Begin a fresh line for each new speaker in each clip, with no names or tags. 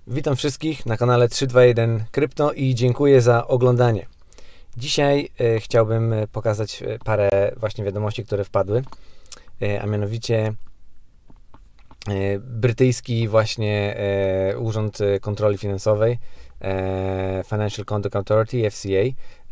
Witam wszystkich na kanale 321 Krypto i dziękuję za oglądanie. Dzisiaj chciałbym pokazać parę właśnie wiadomości, które wpadły, a mianowicie brytyjski właśnie Urząd Kontroli Finansowej, Financial Conduct Authority, FCA,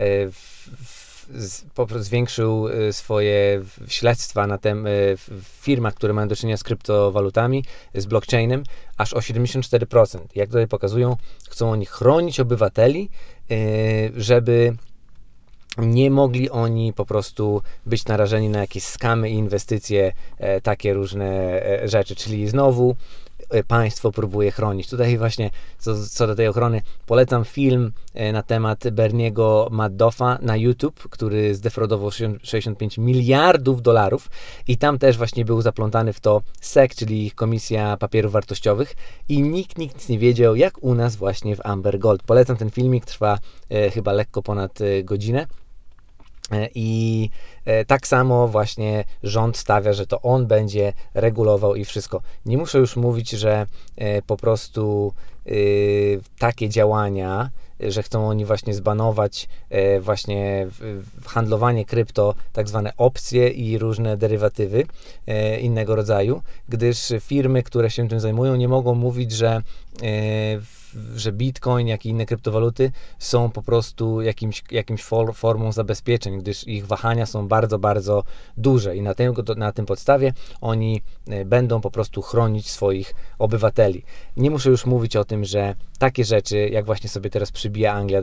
zwiększył swoje śledztwa na w firmach, które mają do czynienia z kryptowalutami, z blockchainem, aż o 74%. Jak tutaj pokazują, chcą oni chronić obywateli, żeby nie mogli oni po prostu być narażeni na jakieś skamy i inwestycje, takie różne rzeczy, czyli znowu państwo próbuje chronić. Tutaj właśnie co do tej ochrony polecam film na temat Berniego Madoffa na YouTube, który zdefraudował 65 miliardów dolarów i tam też właśnie był zaplątany w to SEC, czyli Komisja Papierów Wartościowych i nikt nic nie wiedział, jak u nas właśnie w Amber Gold. Polecam ten filmik, trwa chyba lekko ponad godzinę. I tak samo właśnie rząd stawia, że to on będzie regulował i wszystko. Nie muszę już mówić, że po prostu takie działania, że chcą oni właśnie zbanować właśnie handlowanie krypto, tak zwane opcje i różne derywatywy innego rodzaju, gdyż firmy, które się tym zajmują, nie mogą mówić, że Bitcoin, jak i inne kryptowaluty są po prostu jakimś formą zabezpieczeń, gdyż ich wahania są bardzo, bardzo duże i na tym podstawie oni będą po prostu chronić swoich obywateli. Nie muszę już mówić o tym, że takie rzeczy, jak właśnie sobie teraz przybija Anglia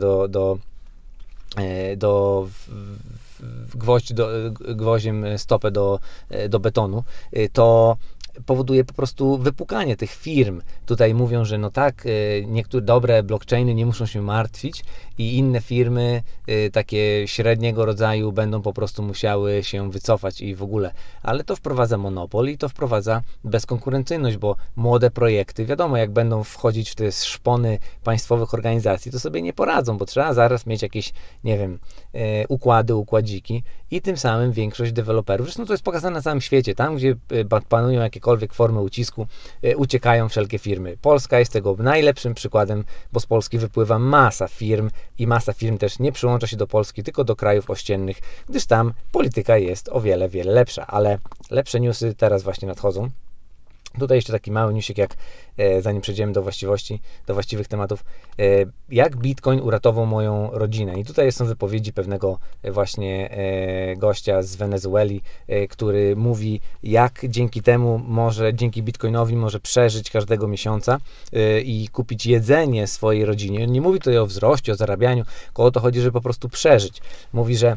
gwoździem stopę do betonu, to powoduje po prostu wypukanie tych firm. Tutaj mówią, że no tak, niektóre dobre blockchainy nie muszą się martwić i inne firmy takie średniego rodzaju będą po prostu musiały się wycofać i w ogóle. Ale to wprowadza monopol i to wprowadza bezkonkurencyjność, bo młode projekty, wiadomo, jak będą wchodzić w te szpony państwowych organizacji, to sobie nie poradzą, bo trzeba zaraz mieć jakieś, nie wiem, układziki i tym samym większość deweloperów, zresztą to jest pokazane na całym świecie, tam gdzie panują jakiekolwiek formy ucisku, uciekają wszelkie firmy. Polska jest tego najlepszym przykładem, bo z Polski wypływa masa firm i masa firm też nie przyłącza się do Polski, tylko do krajów ościennych, gdyż tam polityka jest o wiele, wiele lepsza, ale lepsze newsy teraz właśnie nadchodzą. Tutaj jeszcze taki mały newsik, zanim przejdziemy do właściwych tematów, jak Bitcoin uratował moją rodzinę. I tutaj są wypowiedzi pewnego właśnie gościa z Wenezueli, który mówi, jak dzięki Bitcoinowi może przeżyć każdego miesiąca i kupić jedzenie swojej rodzinie. Nie mówi tutaj o wzroście, o zarabianiu, tylko o to chodzi, żeby po prostu przeżyć. Mówi, że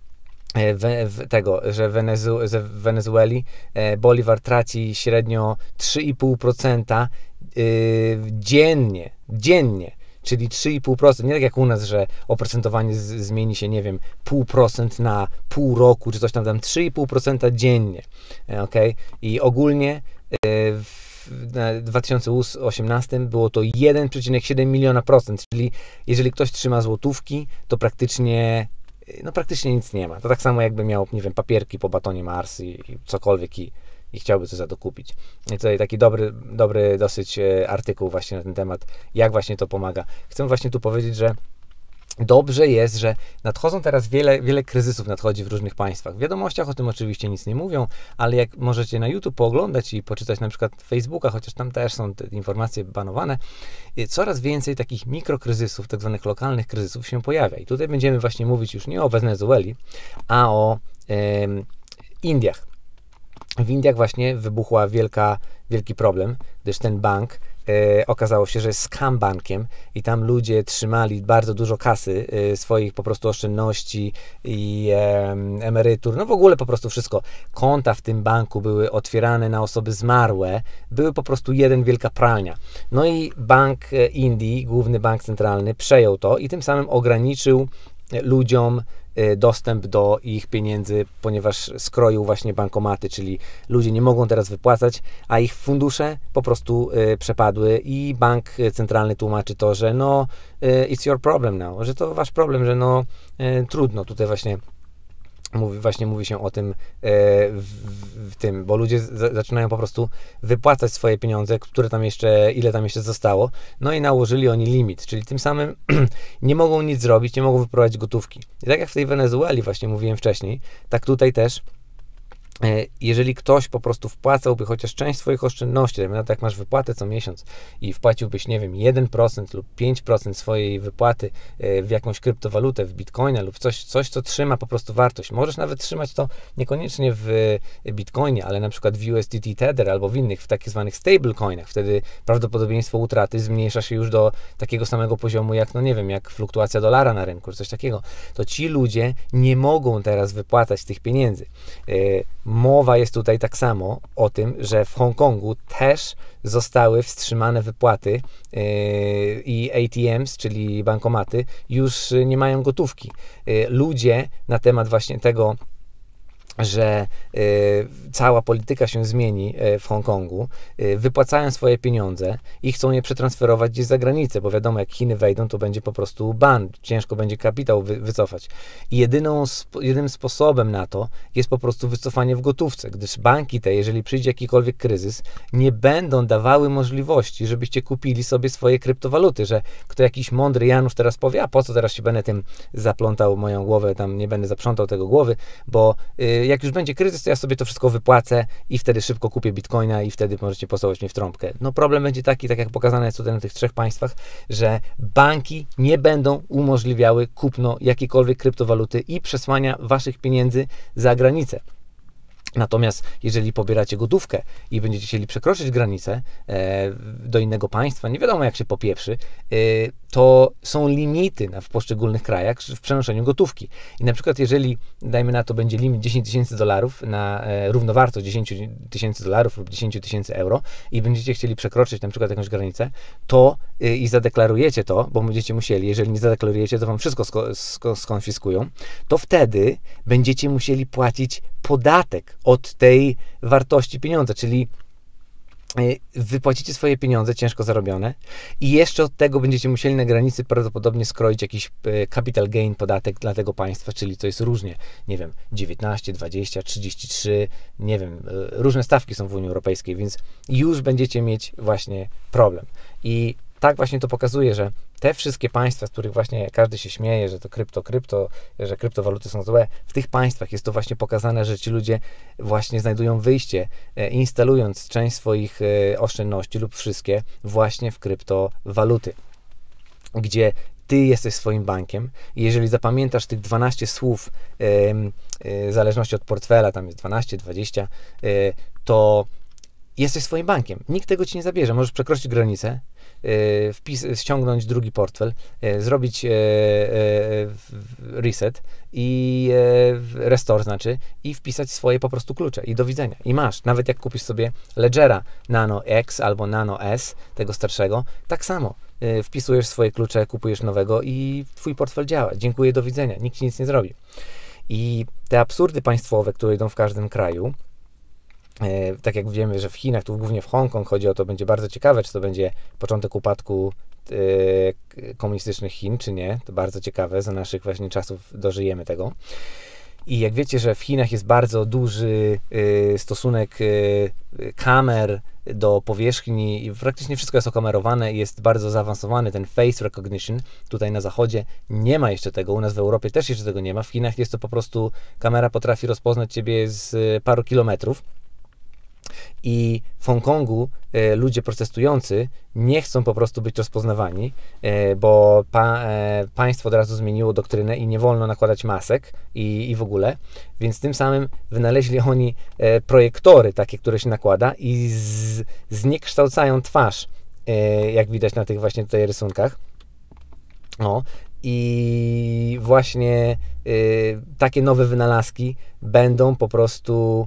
w Wenezueli Bolivar traci średnio 3,5% dziennie, czyli 3,5%, nie tak jak u nas, że oprocentowanie zmieni się, nie wiem, 0,5% na pół roku, czy coś tam 3,5% dziennie, okay? I ogólnie w 2018 było to 1,7 miliona procent, czyli jeżeli ktoś trzyma złotówki, to praktycznie nic nie ma. To tak samo jakby miał, nie wiem, papierki po batonie Mars i cokolwiek i chciałby coś za to kupić. I tutaj taki dobry dosyć artykuł właśnie na ten temat, jak właśnie to pomaga. Chcę właśnie tu powiedzieć, że dobrze jest, że nadchodzą teraz wiele kryzysów nadchodzi w różnych państwach. W wiadomościach o tym oczywiście nic nie mówią, ale jak możecie na YouTube pooglądać i poczytać na przykład Facebooka, chociaż tam też są te informacje banowane, coraz więcej takich mikrokryzysów, tak zwanych lokalnych kryzysów się pojawia. I tutaj będziemy właśnie mówić już nie o Wenezueli, a o Indiach. W Indiach właśnie wybuchła wielki problem, gdyż ten bank okazało się, że jest scam bankiem i tam ludzie trzymali bardzo dużo kasy, swoich po prostu oszczędności i emerytur, no w ogóle po prostu wszystko. Konta w tym banku były otwierane na osoby zmarłe, były po prostu wielka pralnia. No i Bank Indii, główny bank centralny, przejął to i tym samym ograniczył ludziom dostęp do ich pieniędzy, ponieważ skroił właśnie bankomaty, czyli ludzie nie mogą teraz wypłacać, a ich fundusze po prostu przepadły i bank centralny tłumaczy to, że no it's your problem now, że to wasz problem, że no trudno. Tutaj właśnie Mówi się o tym w tym, bo ludzie zaczynają po prostu wypłacać swoje pieniądze, ile tam jeszcze zostało, no i nałożyli oni limit, czyli tym samym nie mogą nic zrobić, nie mogą wyprowadzić gotówki. I tak jak w tej Wenezueli właśnie mówiłem wcześniej, tak tutaj też, jeżeli ktoś po prostu wpłacałby chociaż część swoich oszczędności, nawet jak masz wypłatę co miesiąc i wpłaciłbyś, nie wiem, 1% lub 5% swojej wypłaty w jakąś kryptowalutę, w bitcoina lub coś, co trzyma po prostu wartość. Możesz nawet trzymać to niekoniecznie w bitcoinie, ale na przykład w USDT Tether albo w innych, w takich zwanych stablecoinach. Wtedy prawdopodobieństwo utraty zmniejsza się już do takiego samego poziomu jak, no nie wiem, jak fluktuacja dolara na rynku, czy coś takiego. To ci ludzie nie mogą teraz wypłacać tych pieniędzy. Mowa jest tutaj tak samo o tym, że w Hongkongu też zostały wstrzymane wypłaty i ATMs, czyli bankomaty, już nie mają gotówki. Ludzie na temat właśnie tego, że cała polityka się zmieni w Hongkongu, wypłacają swoje pieniądze i chcą je przetransferować gdzieś za granicę, bo wiadomo, jak Chiny wejdą, to będzie po prostu ban, ciężko będzie kapitał wycofać. I jedynym sposobem na to jest po prostu wycofanie w gotówce, gdyż banki te, jeżeli przyjdzie jakikolwiek kryzys, nie będą dawały możliwości, żebyście kupili sobie swoje kryptowaluty, że kto jakiś mądry Janusz teraz powie, a po co teraz się będę tym zaplątał moją głowę, tam nie będę zaprzątał tego głowy, bo jak już będzie kryzys, to ja sobie to wszystko wypłacę i wtedy szybko kupię bitcoina i wtedy możecie posadzić mnie w trąbkę. No problem będzie taki, tak jak pokazane jest tutaj na tych 3 państwach, że banki nie będą umożliwiały kupno jakiejkolwiek kryptowaluty i przesłania waszych pieniędzy za granicę. Natomiast jeżeli pobieracie gotówkę i będziecie chcieli przekroczyć granicę do innego państwa, nie wiadomo jak się popieprzy, to są limity w poszczególnych krajach w przenoszeniu gotówki. I na przykład jeżeli, dajmy na to, będzie limit $10,000 na równowartość $10,000 lub 10,000 euro i będziecie chcieli przekroczyć na przykład jakąś granicę, to i zadeklarujecie to, bo będziecie musieli, jeżeli nie zadeklarujecie, to wam wszystko skonfiskują, to wtedy będziecie musieli płacić podatek od tej wartości pieniądza, czyli wypłacicie swoje pieniądze ciężko zarobione i jeszcze od tego będziecie musieli na granicy prawdopodobnie skroić jakiś capital gain podatek dla tego państwa, czyli to jest różnie, nie wiem, 19, 20, 33, nie wiem, różne stawki są w Unii Europejskiej, więc już będziecie mieć właśnie problem. I tak właśnie to pokazuje, że te wszystkie państwa, z których właśnie każdy się śmieje, że to że kryptowaluty są złe, w tych państwach jest to właśnie pokazane, że ci ludzie właśnie znajdują wyjście, instalując część swoich oszczędności lub wszystkie właśnie w kryptowaluty, gdzie ty jesteś swoim bankiem i jeżeli zapamiętasz tych 12 słów, w zależności od portfela, tam jest 12, 20, to jesteś swoim bankiem. Nikt tego ci nie zabierze. Możesz przekroczyć granicę, ściągnąć drugi portfel, zrobić reset i restore znaczy i wpisać swoje po prostu klucze i do widzenia. I masz. Nawet jak kupisz sobie Ledgera Nano X albo Nano S, tego starszego, tak samo. Wpisujesz swoje klucze, kupujesz nowego i twój portfel działa. Dziękuję, do widzenia. Nikt ci nic nie zrobi. I te absurdy państwowe, które idą w każdym kraju, tak jak wiemy, że w Chinach, tu głównie w Hongkong chodzi o to, będzie bardzo ciekawe, czy to będzie początek upadku komunistycznych Chin, czy nie. To bardzo ciekawe, za naszych właśnie czasów dożyjemy tego. I jak wiecie, że w Chinach jest bardzo duży stosunek kamer do powierzchni i praktycznie wszystko jest okamerowane i jest bardzo zaawansowany ten face recognition. Tutaj na zachodzie nie ma jeszcze tego, u nas w Europie też jeszcze tego nie ma. W Chinach jest to po prostu, kamera potrafi rozpoznać ciebie z paru kilometrów. I w Hongkongu ludzie protestujący nie chcą po prostu być rozpoznawani, bo państwo od razu zmieniło doktrynę i nie wolno nakładać masek i w ogóle, więc tym samym wynaleźli oni projektory takie, które się nakłada i zniekształcają twarz, jak widać na tych właśnie tutaj rysunkach. I właśnie takie nowe wynalazki będą po prostu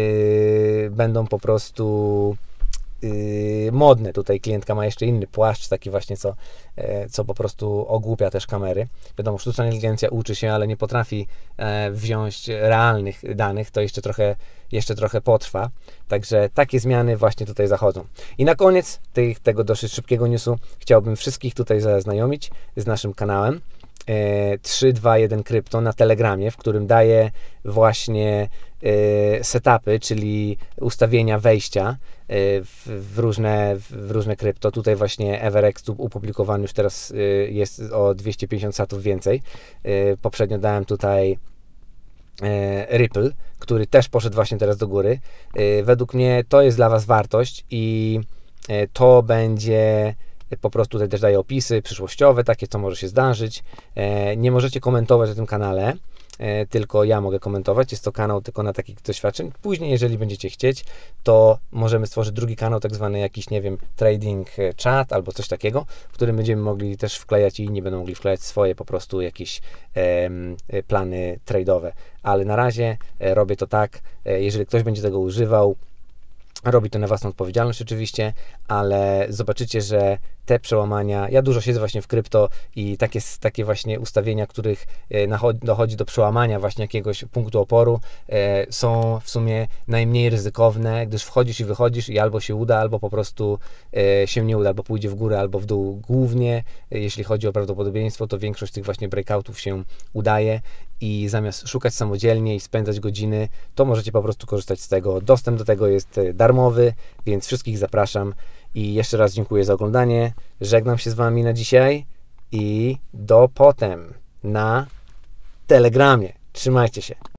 modne. Tutaj klientka ma jeszcze inny płaszcz, taki właśnie, co po prostu ogłupia też kamery. Wiadomo, sztuczna inteligencja uczy się, ale nie potrafi wziąć realnych danych, to jeszcze trochę potrwa. Także takie zmiany właśnie tutaj zachodzą. I na koniec tego dosyć szybkiego newsu chciałbym wszystkich tutaj zaznajomić z naszym kanałem. 321 Krypto na Telegramie, w którym daję właśnie setupy, czyli ustawienia wejścia w różne krypto. Tutaj właśnie EverX opublikowany już teraz jest o 250 satów więcej. Poprzednio dałem tutaj Ripple, który też poszedł właśnie teraz do góry. Według mnie to jest dla Was wartość i to będzie po prostu, tutaj też daję opisy przyszłościowe, takie co może się zdarzyć. Nie możecie komentować na tym kanale, tylko ja mogę komentować. Jest to kanał tylko na takich doświadczeń. Później, jeżeli będziecie chcieć, to możemy stworzyć drugi kanał, tak zwany jakiś, nie wiem, trading chat albo coś takiego, w którym będziemy mogli też wklejać i inni będą mogli wklejać swoje po prostu jakieś plany trade'owe. Ale na razie robię to tak, jeżeli ktoś będzie tego używał, robi to na własną odpowiedzialność oczywiście, ale zobaczycie, że te przełamania, ja dużo siedzę właśnie w krypto i takie właśnie ustawienia, których dochodzi do przełamania właśnie jakiegoś punktu oporu, są w sumie najmniej ryzykowne, gdyż wchodzisz i wychodzisz i albo się uda, albo po prostu się nie uda, albo pójdzie w górę, albo w dół. Głównie jeśli chodzi o prawdopodobieństwo, to większość tych właśnie breakoutów się udaje i zamiast szukać samodzielnie i spędzać godziny, to możecie po prostu korzystać z tego. Dostęp do tego jest darmowy, więc wszystkich zapraszam i jeszcze raz dziękuję za oglądanie. Żegnam się z Wami na dzisiaj i do potem na Telegramie. Trzymajcie się.